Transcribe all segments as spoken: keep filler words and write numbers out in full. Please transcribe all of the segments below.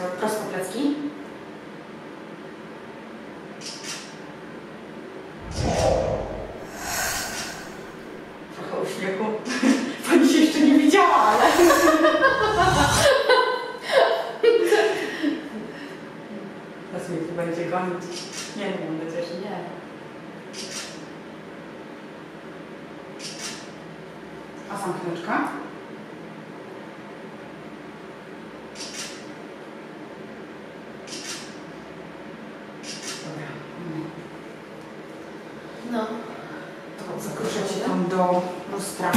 prostoplecki. Trochę uśmiechu. Pani się jeszcze nie widziała, ale... Teraz mnie tu będzie gonić. Nie, nie mam nadzieję, że nie. A zamknączka? Dobra. No. To zaproszę Cię tam do lustra.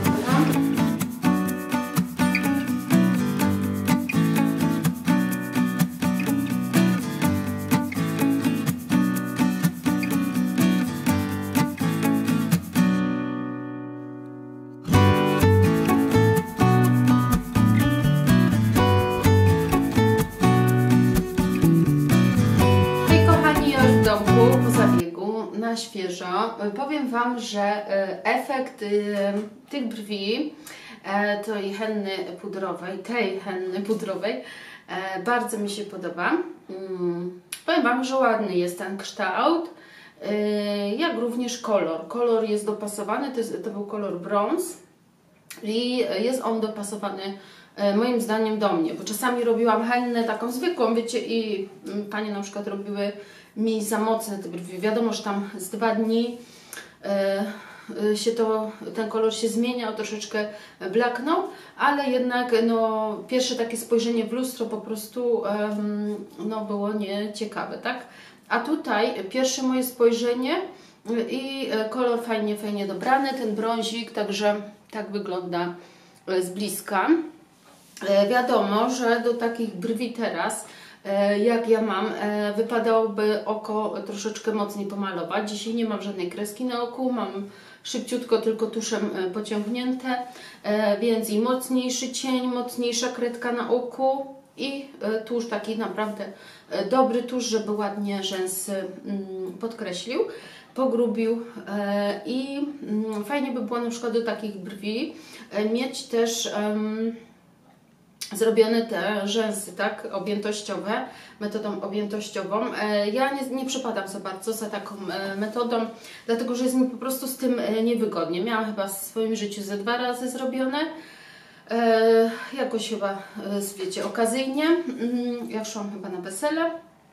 Po zabiegu na świeżo powiem Wam, że efekt tych brwi, tej henny pudrowej, tej henny pudrowej bardzo mi się podoba. Powiem Wam, że ładny jest ten kształt, jak również kolor. Kolor jest dopasowany, to, jest, to był kolor brąz i jest on dopasowany moim zdaniem do mnie, bo czasami robiłam hennę taką zwykłą, wiecie, i panie na przykład robiły mi za mocne te brwi. Wiadomo, że tam z dwa dni y, się to, ten kolor się zmieniał, troszeczkę blaknął, ale jednak no, pierwsze takie spojrzenie w lustro po prostu ym, no, było nieciekawe, tak? A tutaj pierwsze moje spojrzenie i kolor fajnie, fajnie dobrany, ten brązik, także tak wygląda z bliska. Wiadomo, że do takich brwi teraz, jak ja mam, wypadałoby oko troszeczkę mocniej pomalować. Dzisiaj nie mam żadnej kreski na oku, mam szybciutko tylko tuszem pociągnięte, więc i mocniejszy cień, mocniejsza kredka na oku i tusz taki naprawdę dobry tusz, żeby ładnie rzęsy podkreślił, pogrubił i fajnie by było na przykład do takich brwi mieć też zrobione te rzęsy, tak, objętościowe, metodą objętościową. Ja nie, nie przepadam za bardzo za taką metodą, dlatego że jest mi po prostu z tym niewygodnie. Miałam chyba w swoim życiu ze dwa razy zrobione, jakoś chyba, wiecie, okazyjnie. Ja szłam chyba na wesele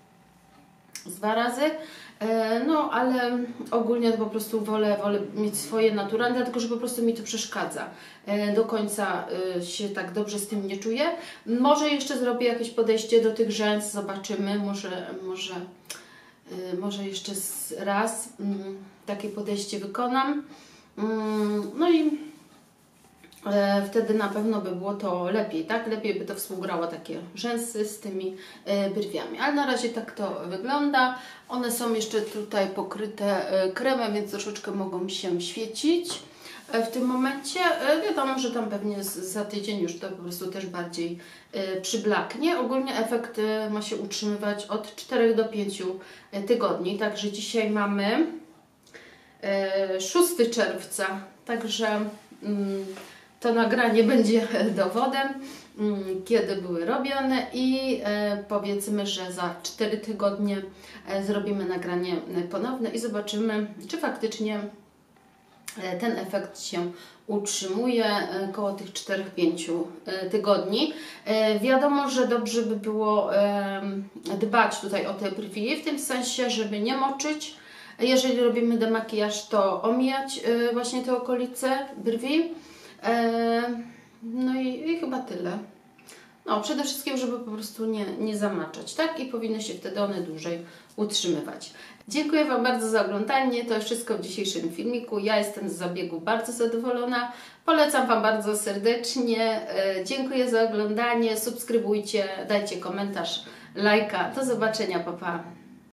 z dwa razy, no ale ogólnie to po prostu wolę, wolę mieć swoje naturalne, dlatego że po prostu mi to przeszkadza. Do końca się tak dobrze z tym nie czuję. Może jeszcze zrobię jakieś podejście do tych rzęs, zobaczymy, może, może, może jeszcze raz takie podejście wykonam. No i wtedy na pewno by było to lepiej, tak? Lepiej by to współgrało takie rzęsy z tymi brwiami. Ale na razie tak to wygląda. One są jeszcze tutaj pokryte kremem, więc troszeczkę mogą się świecić w tym momencie. Wiadomo, że tam pewnie za tydzień już to po prostu też bardziej przyblaknie. Ogólnie efekt ma się utrzymywać od czterech do pięciu tygodni. Także dzisiaj mamy szóstego czerwca. Także to nagranie będzie dowodem, kiedy były robione i powiedzmy, że za cztery tygodnie zrobimy nagranie ponowne i zobaczymy, czy faktycznie ten efekt się utrzymuje koło tych czterech do pięciu tygodni. Wiadomo, że dobrze by było dbać tutaj o te brwi, w tym sensie, żeby nie moczyć. Jeżeli robimy demakijaż, to omijać właśnie te okolice brwi. No i, i chyba tyle. No, przede wszystkim, żeby po prostu nie, nie zamaczać, tak? I powinny się wtedy one dłużej utrzymywać. Dziękuję Wam bardzo za oglądanie. To wszystko w dzisiejszym filmiku. Ja jestem z zabiegu bardzo zadowolona. Polecam Wam bardzo serdecznie. Dziękuję za oglądanie. Subskrybujcie, dajcie komentarz, lajka. Do zobaczenia, pa pa.